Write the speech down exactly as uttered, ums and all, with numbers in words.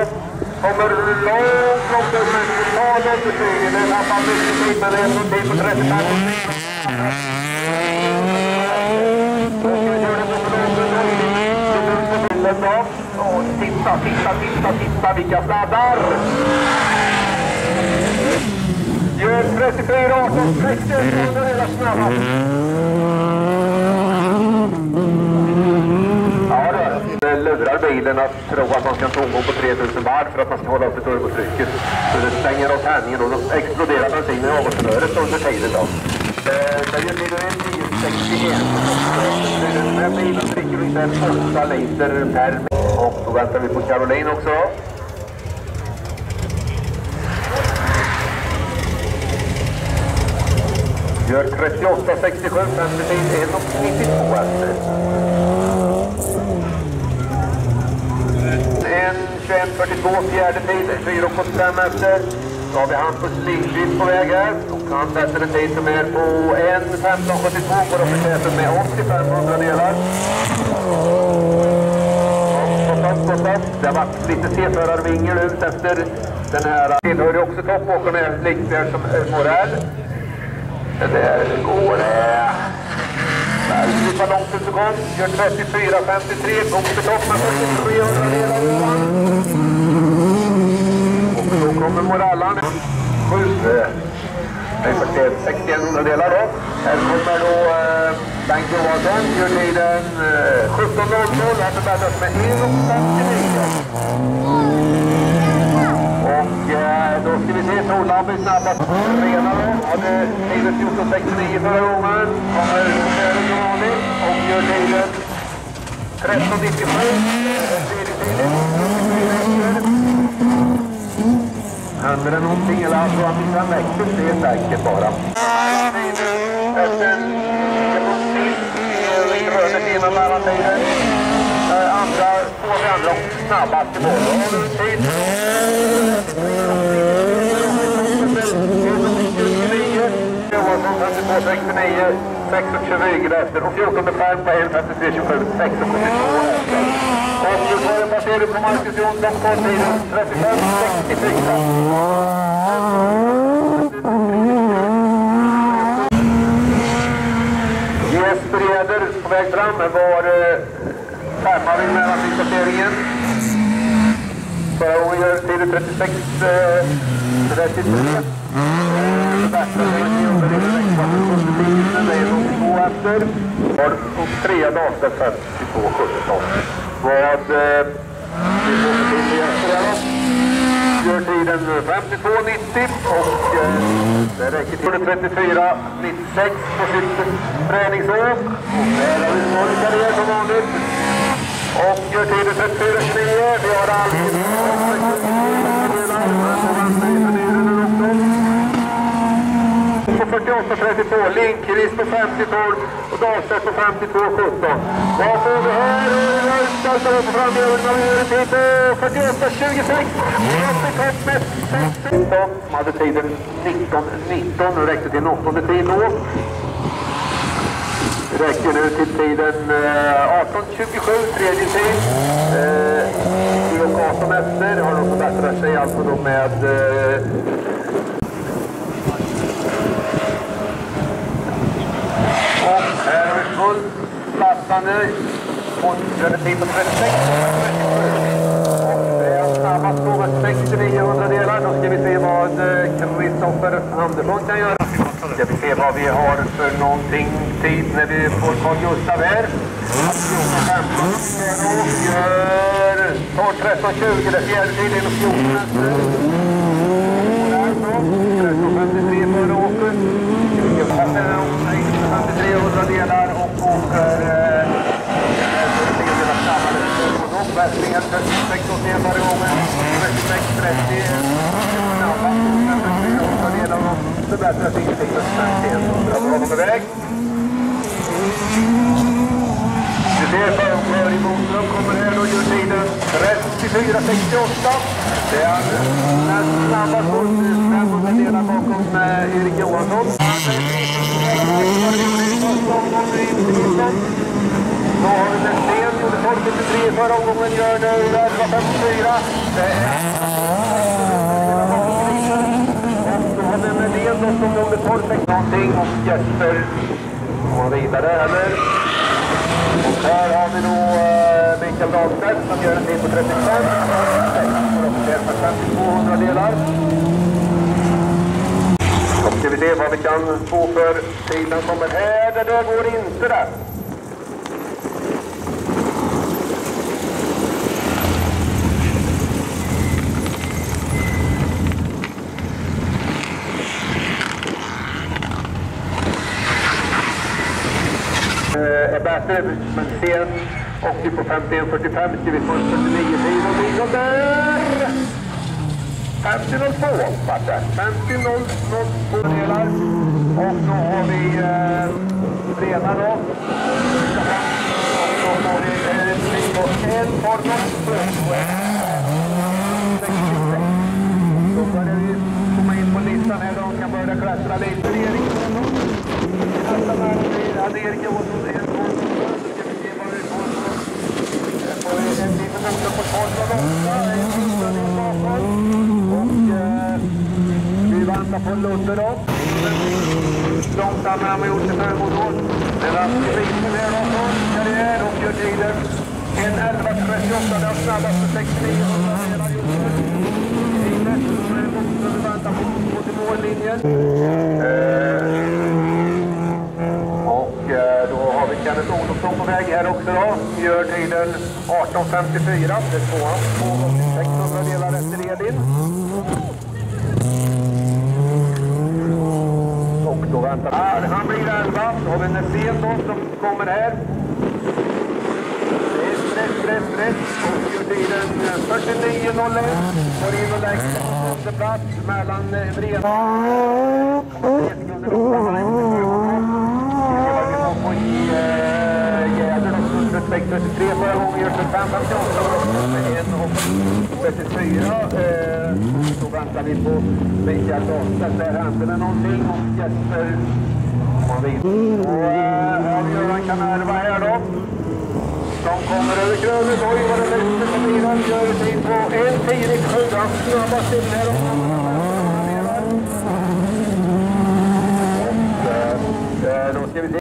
topp. Kommer långt, långt upp med total undersökning. Den har fan mycket tid, men det är en tid på trettiofem. Och titta, titta, titta, titta vilka sladdar! Gör trettiofyra arton sextio under hela snabbt. Ja då, det lurar bilen att tro att man ska tomgå på tre tusen bar för att man ska hålla upp i turbotrycket. Så det stänger av tändningen och då exploderar bensinen i avgasröret under tiden då. Det gör tiden en tio sextioen. Den här bilen dricker ungefär åtta liter per mil. Och då väntar vi på Caroline också. Gör trettioåtta sextiosju, femtio, en nittiotvå efter. en tjugoett fyrtiotvå, fjärde tid, fyra sjuttiofem efter. Då har vi Hampus Lindqvist på väg här. Och han sätter en tid som är på en femton sjuttiotvå. Går upp i täten med åttiofem hundradelar. Det har varit lite C-förarvingel ut efter den här. Tillhör det också toppåkare med likvärd som Morell. Det där går det. Väldigt vad långt ut och kom. Gör trettiofyra femtiotre. Kom till topp med fyrtiotre hundradelar. Och då kommer Morellan. sju. Nej, fyrtioett sextioen hundradelar då. Här kommer då eh, Bengt Johansson. Gör tiden eh, sjutton noll noll. Han förbättras med en femtionio. Och eh, då ska vi se Torland blir snabbast redan då. Hade tiden fjorton sextionio förra gången. Kommer före som vanligt. Och gör tiden tretton nittiosju. Händer det någonting eller alltså att vi kan växa, det är säkert bara. Efter en lite rörligt innan mellantiden. Andra, två vi andra snabbast i mål. Tid. femtiotvå sextionio, sex tjugo efter och fjorton fem på en femtiotre tjugosju, sex sjuttiotvå efter. Och nu får jag passera på Marcus Jonsson på tiden trettiofem sextiofyra. Jesper Eder på väg fram var femma vid mellantidsplaceringen. Förra gången gör tiden trettiosex trettiotre. Det är nog två efter. Och tre dagstad femtiotvå sjutton. Vad vi får till Jesper gör tiden femtiotvå nittio och det räcker till trettiofyra nittiosex på sitt träningsår. Och där har vi varit karriär som vanligt. Och gör tiden trettiofyra tjugonio. Vi har alltid på fyrtioåtta trettiotvå, Lindqvist på femtio tolv och Dahlstedt på femtiotvå sjutton. Vad får vi här? Och vi på framhjulning av en tid på fyrtioåtta tjugosex. Som hade tiden nitton nitton och räckte till en åttonde tid då. Det räcker nu till tiden arton tjugosju, tredje tid. Vi och arton efter har de förbättrat sig alltså då med här har vi fullt platsande och gör tid på trettiosex och det är snabbast på med sextionio hundradelar. Då ska vi se vad Kristoffer Andersson kan göra. Ska vi se vad vi har för någonting tid när vi får Carl Gustav här. fjorton femton och gör tolv tretton tjugo, det fjärde tiden och fjorton tretton femtiotre förra åket. femtiotre hundradelar och åker västlingar trettiosex åttioen varje gång, trettiosex trettio snabbast femtiotre hundradelar och förbättras ingenting för femtioen hundra på väg. Vi ser för i Boström kommer här och gör tiden trettiofyra sextioåtta. Det är näst snabbast fem hundradelar bakom Erik Johansson. Då har vi Nästen, gjorde tolv trettiotre förra omgången gör nu elva femtiofyra. Det är... Och då har vi med det som nummer tolv fick någonting och Jesper går vidare, eller? Och här har vi då uh, Mikael Dahlstedt som gör en tid på trettiofem. Och de ser för femtiotvå delar. Då ska vi se vad vi kan få för tiden kommer här. Det där går inte där. Är bättre, men sen åkte på femtioen fyrtiofem ska vi få en fyrtionio tid och vi går där! femtio noll två vart det. femtio noll två delar. Och då har vi eh, Breda då. Och då får vi en tid på en fordon. Då börjar vi komma in på listan här. De kan börja klättra lite. Erik. Nästa värld blir hade Erik och så en fordon. Så ska vi se vad vi får. Får vi en liten motor på tolv och åtta. En fordon i bakom. Vi väntar på Ludde då. Långsammare har man gjort det för motor. Men Raske Wiesen är då från karriär och gör tiden. En elva trettioåtta, den snabbaste sextionio delar just nu. Vi väntar på, på till mållinjen. Och då har vi Kenneth Olofsson på väg här också då. Gör tiden arton femtiofyra. Det är tvåan. två gånger sexhundra delar efter Edin. Och då väntar han. Han blir elva. Då har vi Nässén då som kommer här. Rätt, rätt, rätt, rätt. Och gör tiden fyrtionio noll ett. Går in och lägger på plats mellan Vreda. tre sekunder upp. Han har inte förmån. Vi var på i Jäder och sex trettiotre förra gången. Gör fem femtioåtta med en och trettiofyra. Då väntar vi på Mikael Dahlstedt. Där händer det någonting och Jesper och här vi gör en kamerva här då. De kommer över krönet. Oj vad det lyfter på bilen. Gör tid på en tio sju. Snabbast in här och då ska vi se.